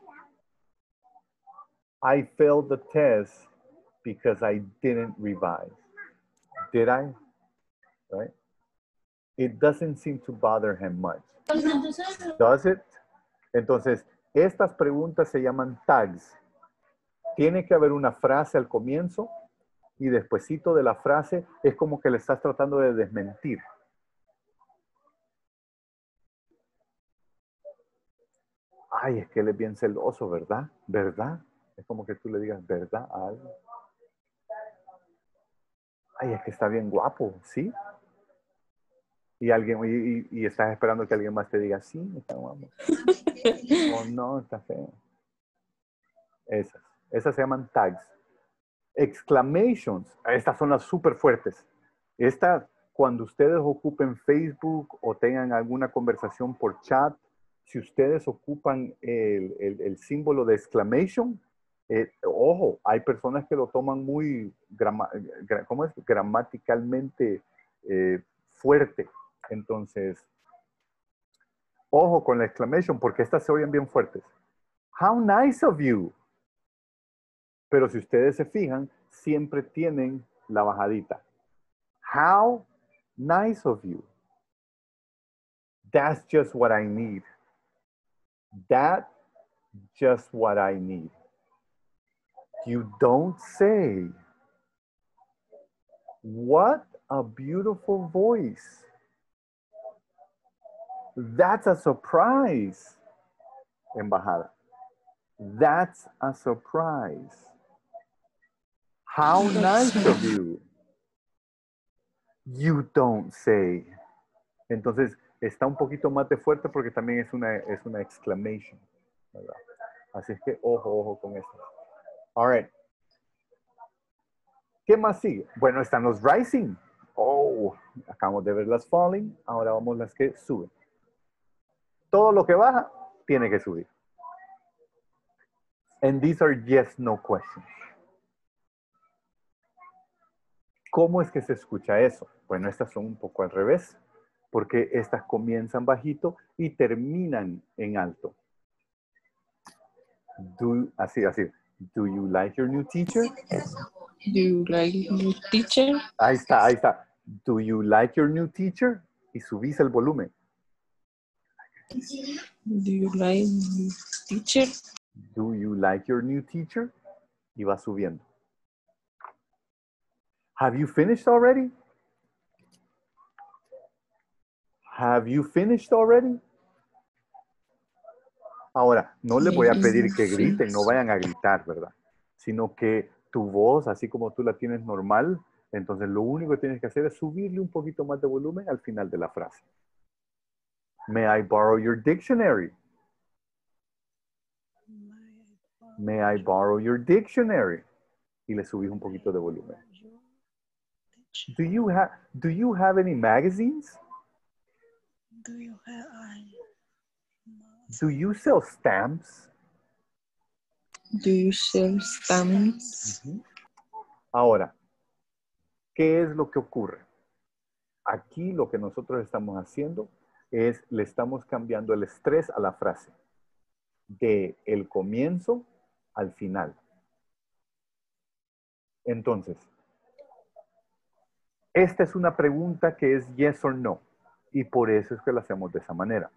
I failed the test because I didn't revise. Did I? Right? It doesn't seem to bother him much. Does it? Entonces, estas preguntas se llaman tags. Tiene que haber una frase al comienzo y despuesito de la frase es como que le estás tratando de desmentir. Ay, es que él es bien celoso, ¿verdad? ¿Verdad? Es como que tú le digas, ¿verdad? A alguien. Ay, es que está bien guapo, ¿sí? Y alguien, y estás esperando que alguien más te diga, sí, está guapo. O no, está feo. Esas se llaman tags. Exclamations, estas son las súper fuertes. Cuando ustedes ocupen Facebook o tengan alguna conversación por chat, si ustedes ocupan el símbolo de exclamation, ojo, hay personas que lo toman muy gramaticalmente fuerte. Entonces, ojo con la exclamation, porque estas se oyen bien fuertes. How nice of you. Pero si ustedes se fijan, siempre tienen la bajadita. How nice of you. That's just what I need. That's just what I need. You don't say. What a beautiful voice. That's a surprise. En bajada. That's a surprise. How nice of you. You don't say. Entonces, está un poquito más de fuerte porque también es una exclamation, ¿verdad? Así es que ojo con esto. All right. ¿Qué más sigue? Bueno, están los rising. Oh, acabamos de ver las falling. Ahora vamos las que suben. Todo lo que baja tiene que subir. And these are yes, no questions. ¿Cómo es que se escucha eso? Bueno, estas son un poco al revés, porque estas comienzan bajito y terminan en alto. Así. Do you like your new teacher? Do you like your teacher? Ahí está. Do you like your new teacher? Y subís el volumen. Do you like your teacher? Do you like your new teacher? Y va subiendo. Have you finished already? Have you finished already? Ahora, no les voy a pedir que Sí. griten, no vayan a gritar, ¿verdad? Sino que tu voz, así como tú la tienes normal, entonces lo único que tienes que hacer es subirle un poquito más de volumen al final de la frase. May I borrow your dictionary? May I borrow your dictionary? Y le subís un poquito de volumen. Do you have any magazines? Do you have Do you sell stamps? Do you sell stamps? Ahora, ¿qué es lo que ocurre? Aquí lo que nosotros estamos haciendo es, le estamos cambiando el estrés a la frase. De el comienzo al final. Entonces, esta es una pregunta que es yes or no. Y por eso es que la hacemos de esa manera.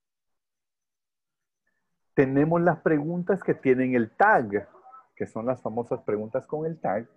Tenemos las preguntas que tienen el tag, que son las famosas preguntas con el tag.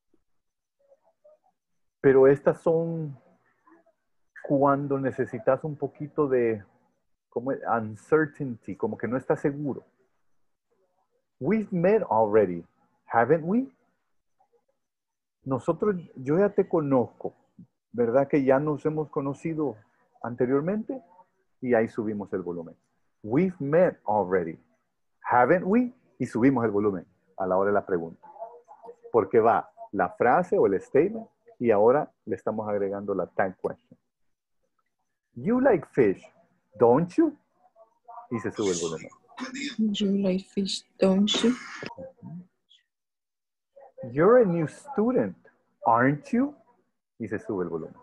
Pero estas son cuando necesitas un poquito de como uncertainty, como que no estás seguro. We've met already, haven't we? Nosotros, yo ya te conozco, ¿verdad? Que ya nos hemos conocido anteriormente y ahí subimos el volumen. We've met already, haven't we? Y subimos el volumen a la hora de la pregunta. Porque va la frase o el statement y ahora le estamos agregando la tag question. You like fish, don't you? Y se sube el volumen. You like fish, don't you? You're a new student, aren't you? Y se sube el volumen.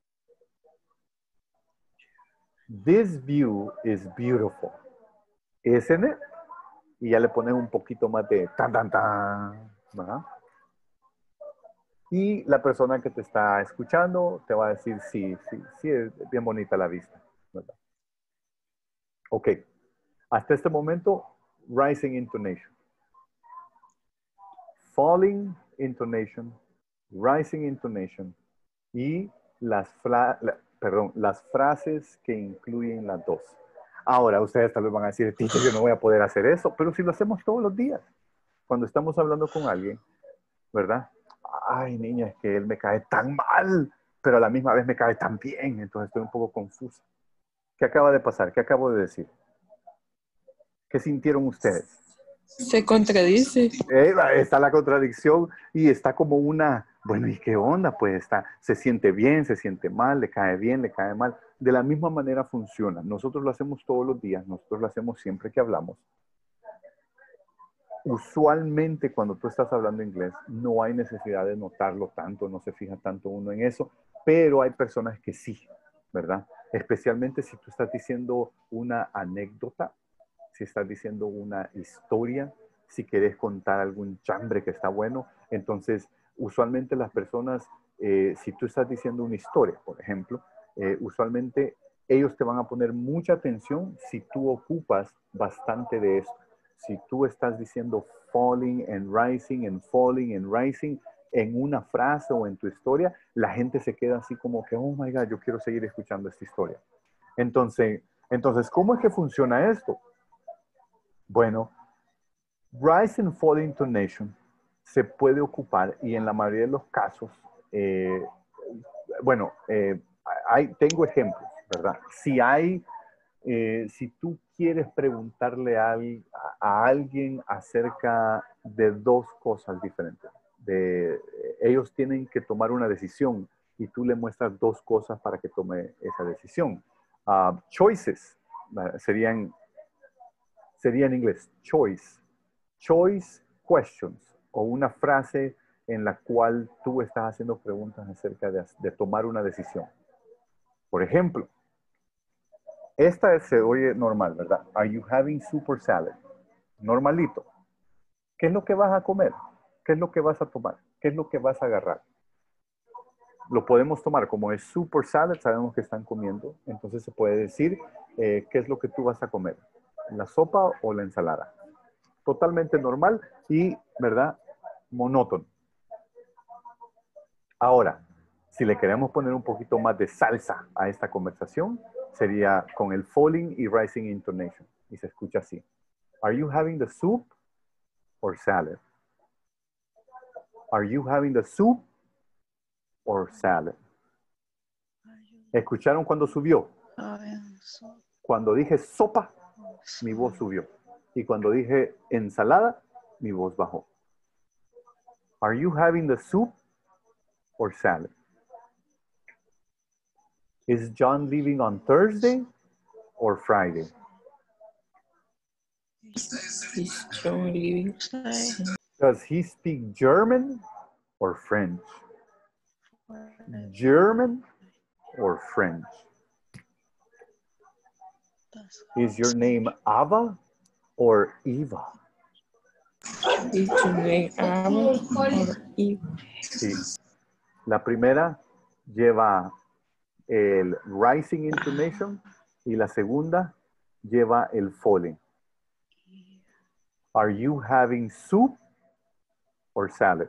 This view is beautiful, isn't it? Y ya le pones un poquito más de tan, tan, tan, ¿verdad? Y la persona que te está escuchando te va a decir, sí, es bien bonita la vista, ¿verdad? Ok. Hasta este momento, rising intonation. Falling intonation, rising intonation y las frases que incluyen las dos. Ahora, ustedes tal vez van a decir, teacher, yo no voy a poder hacer eso, pero si lo hacemos todos los días, cuando estamos hablando con alguien, ¿verdad? Ay, niña, es que él me cae tan mal, pero a la misma vez me cae tan bien, entonces estoy un poco confusa. ¿Qué acaba de pasar? ¿Qué acabo de decir? ¿Qué sintieron ustedes? Se contradice. Está la contradicción y está como una, bueno, ¿y qué onda? Pues está, se siente bien, se siente mal, le cae bien, le cae mal. De la misma manera funciona. Nosotros lo hacemos todos los días, nosotros lo hacemos siempre que hablamos. Usualmente cuando tú estás hablando inglés no hay necesidad de notarlo tanto, no se fija tanto uno en eso, pero hay personas que sí, ¿verdad? Especialmente si tú estás diciendo una anécdota, si estás diciendo una historia, si quieres contar algún chambre que está bueno. Entonces, usualmente las personas, si tú estás diciendo una historia, por ejemplo, usualmente ellos te van a poner mucha atención si tú ocupas bastante de esto. Si tú estás diciendo falling and rising en una frase o en tu historia, la gente se queda así como que, oh my God, yo quiero seguir escuchando esta historia. Entonces, ¿cómo es que funciona esto? Bueno, rise and fall intonation se puede ocupar y en la mayoría de los casos, tengo ejemplos, ¿verdad? Si tú quieres preguntarle a alguien acerca de dos cosas diferentes, ellos tienen que tomar una decisión y tú le muestras dos cosas para que tome esa decisión. Choices serían en inglés, choice questions, o una frase en la cual tú estás haciendo preguntas acerca de tomar una decisión. Por ejemplo, esta se oye normal, ¿verdad? Are you having super salad? Normalito. ¿Qué es lo que vas a comer? ¿Qué es lo que vas a tomar? ¿Qué es lo que vas a agarrar? Lo podemos tomar como es super salad, sabemos que están comiendo, entonces se puede decir qué es lo que tú vas a comer, la sopa o la ensalada. Totalmente normal y, ¿verdad? Monótono. Ahora, si le queremos poner un poquito más de salsa a esta conversación, sería con el falling y rising intonation. Y se escucha así. Are you having the soup or salad? Are you having the soup or salad? ¿Escucharon cuando subió? Cuando dije sopa, mi voz subió. Y cuando dije ensalada, mi voz bajó. Are you having the soup or salad? Is John leaving on Thursday or Friday? Is John leaving? Does he speak German or French? German or French? Is your name Ava or Eva? Is your name Ava or Eve? Sí. La primera lleva el rising intonation y la segunda lleva el falling. Are you having soup or salad?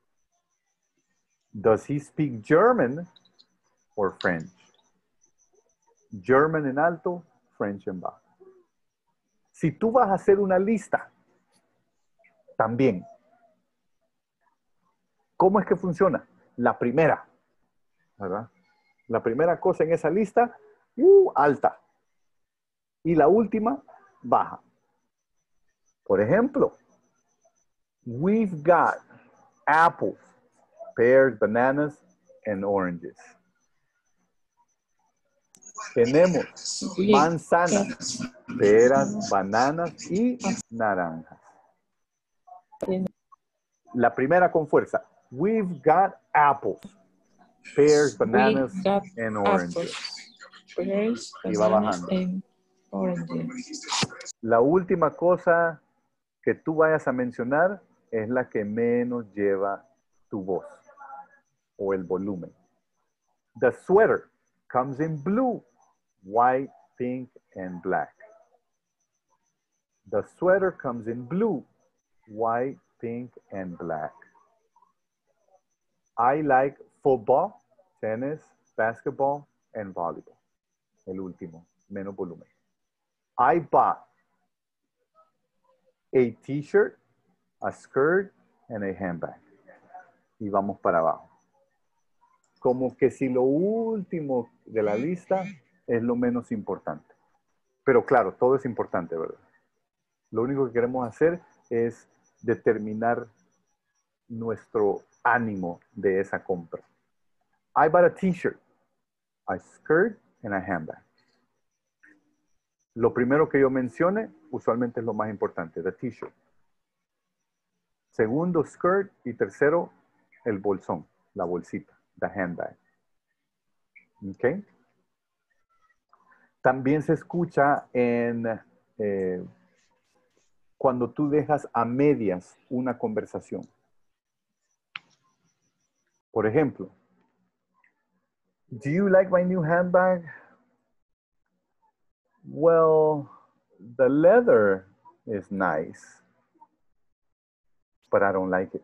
Does he speak German or French? German en alto, French en bajo. Si tú vas a hacer una lista, también, ¿cómo es que funciona? La primera, ¿verdad? La primera cosa en esa lista, alta. Y la última, baja. Por ejemplo, we've got apples, pears, bananas, and oranges. Tenemos manzanas, peras, bananas y naranjas. La primera con fuerza. We've got apples, pears, bananas, and oranges. Pears, Y va bananas, bajando. and oranges. La última cosa que tú vayas a mencionar es la que menos lleva tu voz o el volumen. The sweater comes in blue, white, pink, and black. The sweater comes in blue, white, pink, and black. I like football, tennis, basketball, and volleyball. El último, menos volumen. I bought a t-shirt, a skirt, and a handbag. Y vamos para abajo. Como que si lo último de la lista es lo menos importante. Pero claro, todo es importante, ¿verdad? Lo único que queremos hacer es determinar nuestro ánimo de esa compra. I bought a t-shirt, a skirt, and a handbag. Lo primero que yo mencione, usualmente es lo más importante, the t-shirt. Segundo, skirt. Y tercero, el bolsón, la bolsita, the handbag. ¿Ok? También se escucha en cuando tú dejas a medias una conversación. Por ejemplo, do you like my new handbag? Well, the leather is nice, but I don't like it.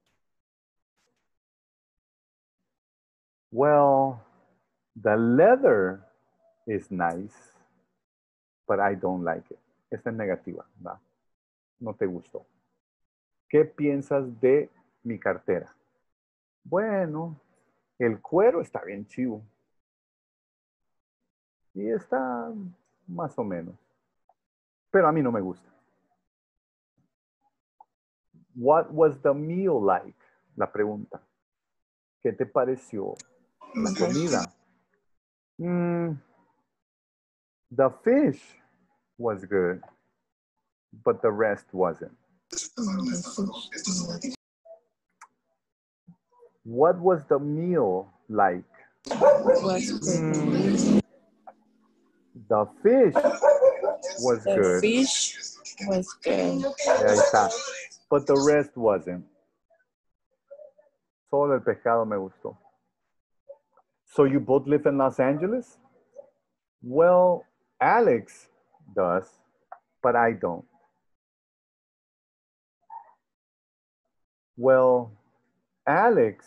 Well, the leather is nice, but I don't like it. Esta es negativa, ¿va? No te gustó. ¿Qué piensas de mi cartera? Bueno, el cuero está bien chivo. Y está más o menos. Pero a mí no me gusta. What was the meal like? La pregunta. ¿Qué te pareció la comida? The fish was good, but the rest wasn't. What was the meal like? The fish was The good. fish was good. Ahí está. But the rest wasn't. Solo el pescado me gustó. So you both live in Los Angeles? Well, Alex does, but I don't. Well, Alex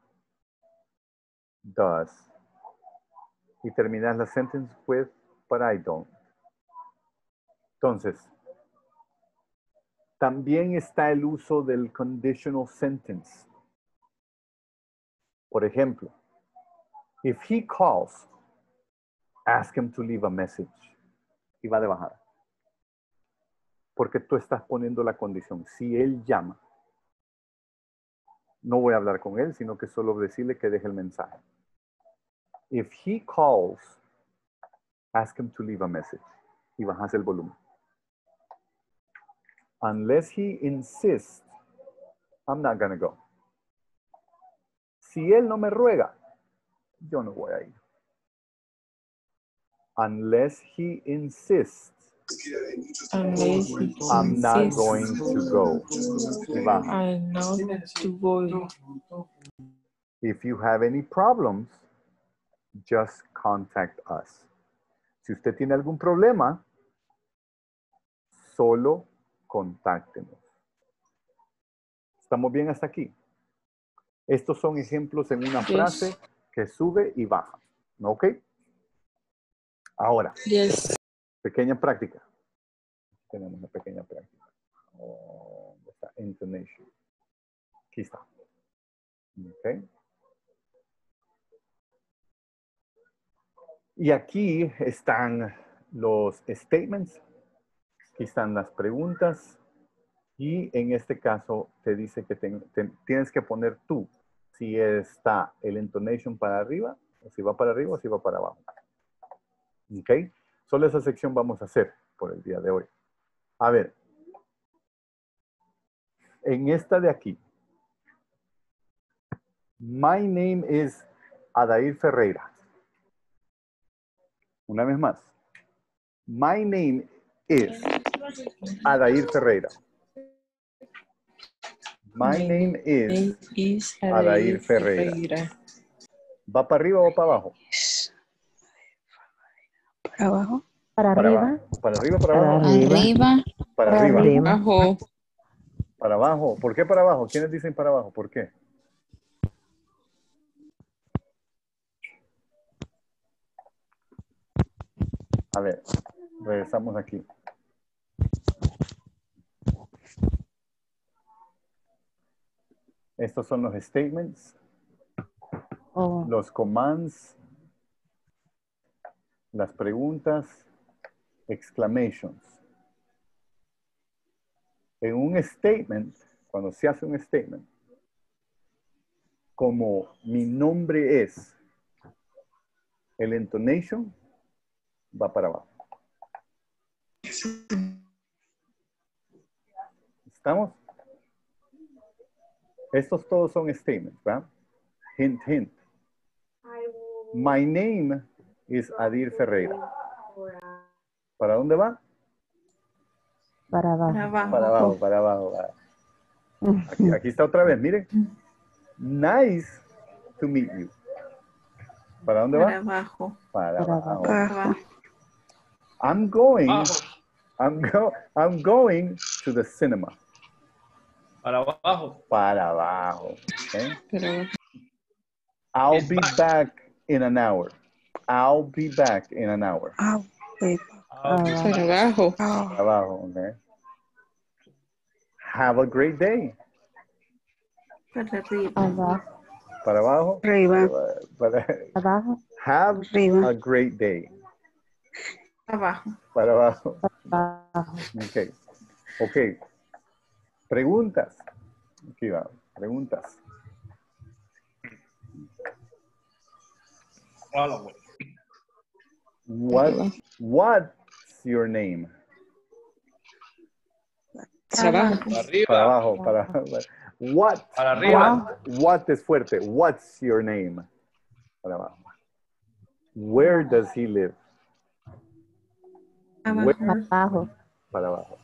does. Y terminas la sentence with, but I don't. Entonces, También está el uso del conditional sentence. Por ejemplo, if he calls, ask him to leave a message. Y va de bajada. Porque tú estás poniendo la condición. Si él llama, no voy a hablar con él, sino que solo decirle que deje el mensaje. If he calls, ask him to leave a message. Y bajas el volumen. Unless he insists, I'm not going to go. Si él no me ruega, yo no voy a ir. Unless he insists, I'm not going to go. Y baja. I'm not to go. If you have any problems, just contact us. Si usted tiene algún problema, solo contáctenos. ¿Estamos bien hasta aquí? Estos son ejemplos en una frase que sube y baja. ¿Ok? Ahora, Yes. pequeña práctica. Tenemos una pequeña práctica. ¿Dónde está? Intonation. Aquí está. ¿Ok? Y aquí están los statements. Aquí están las preguntas. Y en este caso te dice que tienes que poner tú si está el intonation para arriba, o si va para arriba o si va para abajo. ¿Ok? Solo esa sección vamos a hacer por el día de hoy. A ver. En esta de aquí. My name is Adair Ferreira. Una vez más. My name is Adair Ferreira. My name is Adair Ferreira. ¿Va para arriba o para abajo? Para abajo. Para arriba. ¿Para arriba o para abajo? Arriba. Para arriba. Abajo. Para abajo. ¿Por qué para abajo? ¿Quiénes dicen para abajo? ¿Por qué? A ver, regresamos aquí. Estos son los statements, los commands, las preguntas, exclamations. En un statement, cuando se hace un statement, como mi nombre es, el intonation va para abajo. ¿Estamos? Estos todos son statements, ¿verdad? Hint, hint. My name is Adair Ferreira. ¿Para dónde va? Para abajo. Para abajo, para abajo. Aquí está otra vez, miren. Nice to meet you. ¿Para dónde va? Para abajo. Para abajo. Abajo. I'm going to the cinema. Para abajo. Para abajo. Okay? Para abajo. I'll It's be back. back in an hour. I'll be back in an hour. Abajo. Para abajo. Para abajo, okay? Have a great day. Para arriba. Abajo. Para abajo. Arriba. Abajo. Have Arriba. a great day. Abajo. Para abajo. Abajo. Ok. Ok. Preguntas. Aquí va. Preguntas. What's your name? Para abajo. Para arriba. Para abajo. Para What? Para arriba. What es fuerte. What's your name? Para abajo. Where does he live? Where? Abajo. Para abajo.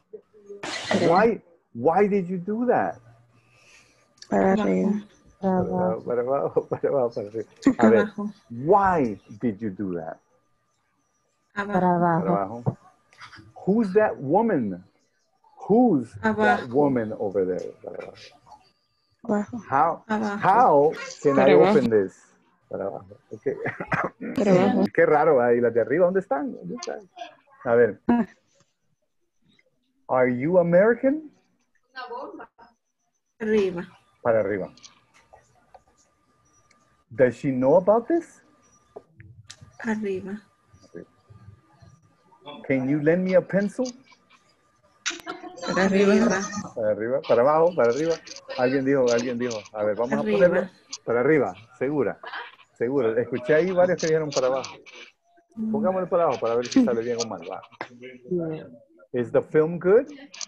Why did you do that? Para arriba. Para abajo. Para abajo, para abajo, para arriba. A ver, Abajo. why did you do that? Para Abajo. Para abajo. abajo. Who's that woman? Who's that Abajo. woman over there? Para abajo. Abajo. How can Para I abajo. open this? Para abajo. Okay. Para abajo. Qué raro, ahí las de arriba, ¿dónde están? ¿Dónde están? A ver. Are you American? Arriba. Para arriba. Does she know about this? Arriba. Can you lend me a pencil? Para arriba. Para arriba, para abajo, para arriba. Alguien dijo. A ver, vamos a ponerlo Arriba. para arriba, segura. Escuché ahí varios que dijeron para abajo. Pongámoslo para abajo para ver si sale bien o mal. Va. Is the film good?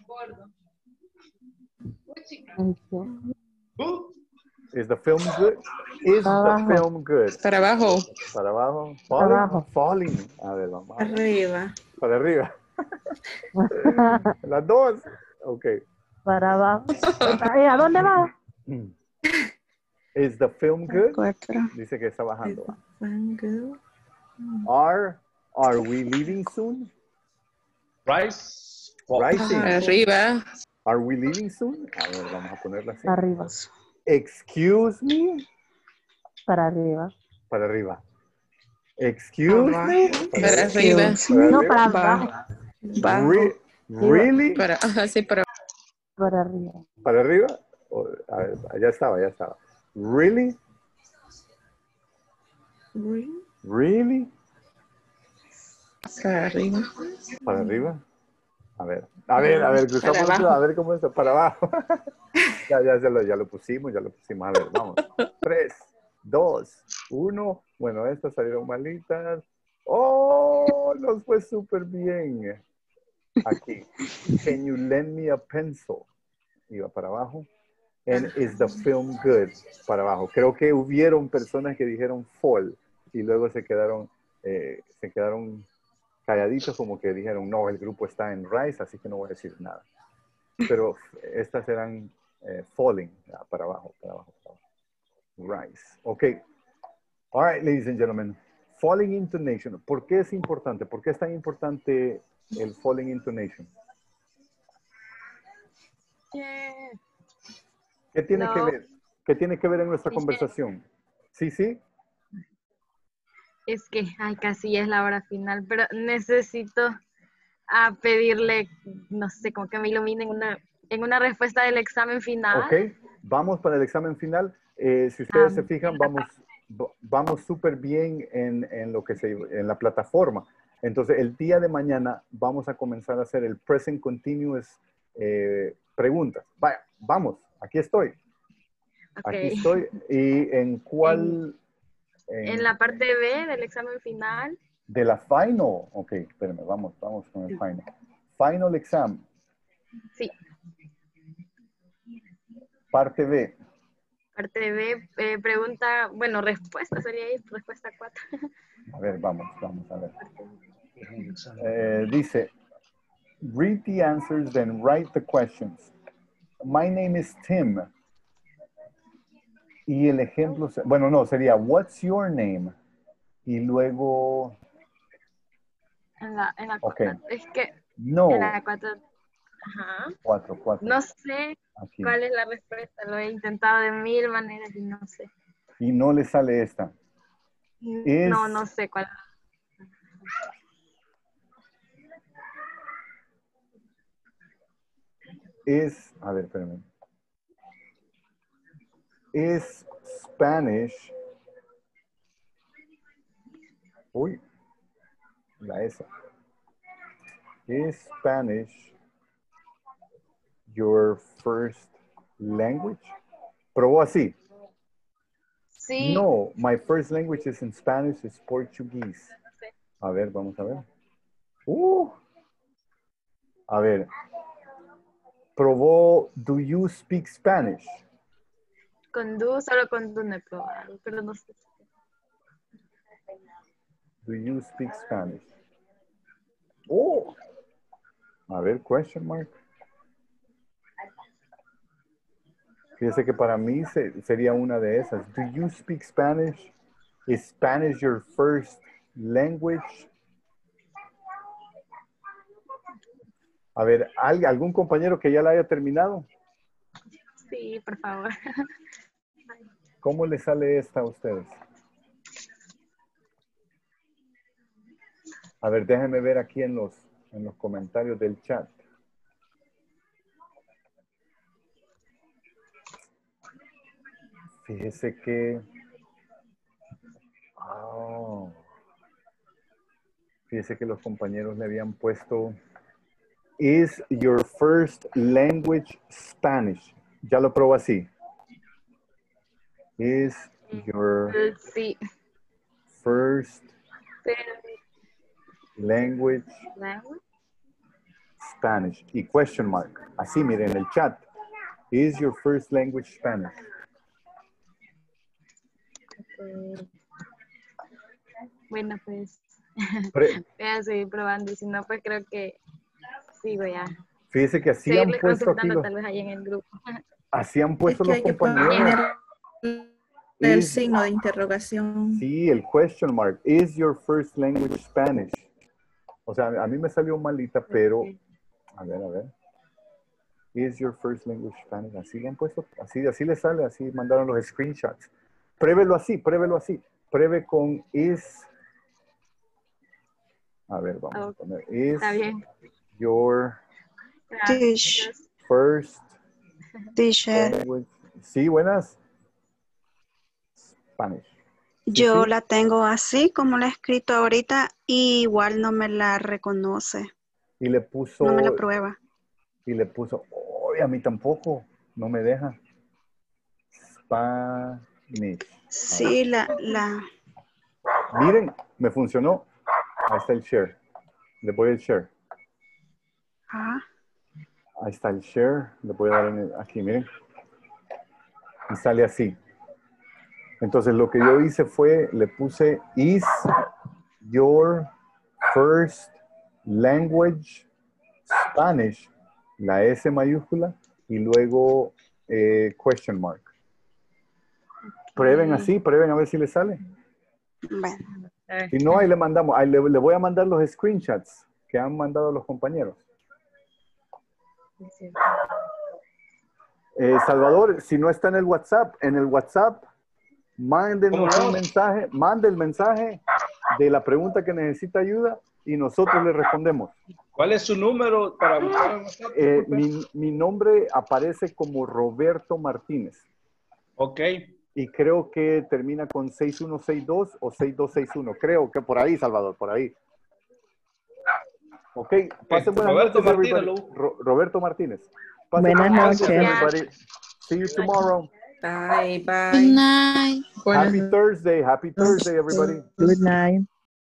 Is the film good? Is the film good? Para abajo. Para abajo. Para Falling? abajo. Falling. A ver, vamos. A ver. Arriba. Para arriba. Las dos. Ok. Para abajo. ¿Y a dónde va? Is the film good? 4. Dice que está bajando. Fango. Are we leaving soon? Rice. Rising. Para arriba. Are we leaving soon? A ver, vamos a ponerla así. Arriba. Excuse me. Para arriba. Para arriba. Excuse me. Para arriba. No, para abajo. Bajo. Really? Sí, para Para arriba. ¿Para arriba? A ver, ya estaba. Really? Really? Para arriba. ¿Para arriba? A ver, cruzamos Para abajo. a ver cómo está. Para abajo. ya lo pusimos. A ver, vamos. 3, 2, 1. Bueno, estas salieron malitas. ¡Oh! Nos fue súper bien. Aquí. Can you lend me a pencil? Iba para abajo. And is the film good? Para abajo. Creo que hubieron personas que dijeron fall y luego se quedaron calladitos, como que dijeron, no, el grupo está en Rise, así que no voy a decir nada. Pero estas eran falling, para abajo. Rise. Ok. All right, ladies and gentlemen. Falling intonation. ¿Por qué es importante? ¿Por qué es tan importante el falling intonation? ¿Qué tiene que ver? ¿Qué tiene que ver en nuestra conversación? Sí. Es que, casi ya es la hora final, pero necesito pedirle, no sé, como que me iluminen en una respuesta del examen final. Ok, vamos para el examen final. Si ustedes se fijan, vamos súper bien en la plataforma. Entonces, el día de mañana vamos a comenzar a hacer el present continuous preguntas. Vaya, vamos, aquí estoy. Okay. Aquí estoy. ¿Y en cuál? En la parte B del examen final. De la final. Ok, espérenme, vamos con el final. Final exam. Sí. Parte B. Parte B, pregunta, bueno, respuesta sería ahí, respuesta 4. A ver, vamos a ver. Dice, read the answers, then write the questions. My name is Tim. Y el ejemplo, bueno, no, sería, what's your name? Y luego... En la okay. 4. Es que no. En la 4. Ajá. 4. No sé aquí. ¿Cuál es la respuesta? Lo he intentado de 1000 maneras y no sé. Y no le sale esta. No sé cuál. A ver, espérame. Es Spanish. Uy, la esa. Is Spanish your first language? Probó así. Sí. No, my first language is in Spanish, is Portuguese. Sí. A ver, vamos a ver. A ver. Probó, do you speak Spanish? Solo con do no he probado, pero no sé. Do you speak Spanish? A ver, question mark. Fíjese que para mí sería una de esas. Do you speak Spanish? Is Spanish your first language? A ver, ¿algún compañero que ya la haya terminado? Sí, por favor. ¿Cómo le sale esta a ustedes? A ver, déjenme ver aquí en los comentarios del chat. Fíjese que... Oh, fíjese que los compañeros le habían puesto... Is your first language Spanish? Ya lo probó así. Is your Sí. first Pero, language Spanish? Y question mark. Así, miren en el chat. Is your first language Spanish? bueno, pues Pre- voy a seguir probando. Si no, pues creo que sigo ya. Fíjese que así han Seguirle puesto aquí consultando los, tal vez ahí en el grupo. así han Es puesto que los hay que compañeros. poner el Is- signo de interrogación. Sí, el question mark. Is your first language Spanish? O sea, a mí me salió malita, pero... A ver. Is your first language Spanish? Así le han puesto, así le sale, así mandaron los screenshots. Pruébelo así. Pruebe con is... A ver, vamos a poner. Is Está bien. your Gracias. first Teacher, language... Sí, buenas. Spanish. yo sí. la tengo así como la he escrito ahorita y igual no me la reconoce, Y le puso... no me la prueba. Y le puso... ¡Uy, a mí tampoco! No me deja. Spanish. Sí, Miren, me funcionó. Ahí está el share. Le voy al share. ah, Ahí está el share. Le voy a dar aquí, miren. Y sale así. Entonces lo que yo hice fue, le puse is your first language Spanish, la S mayúscula, y luego question mark. Prueben así, prueben a ver si les sale. bueno, Si no, ahí le mandamos, ahí le voy a mandar los screenshots que han mandado los compañeros. Salvador, si no está en el WhatsApp, mándenos un mensaje, mande el mensaje de la pregunta que necesita ayuda y nosotros le respondemos. ¿Cuál es su número para buscar en WhatsApp? Disculpe. Mi nombre aparece como Roberto Martínez. Ok. Y creo que termina con 6162 o 6261. Creo que por ahí, Salvador, por ahí. Ok, pasen buenas Roberto noches, Martínez, everybody. Roberto Martínez. Pasen Buenas noches. everybody. See you tomorrow. Bye, Good bye. night. Happy Thursday, everybody. Good night.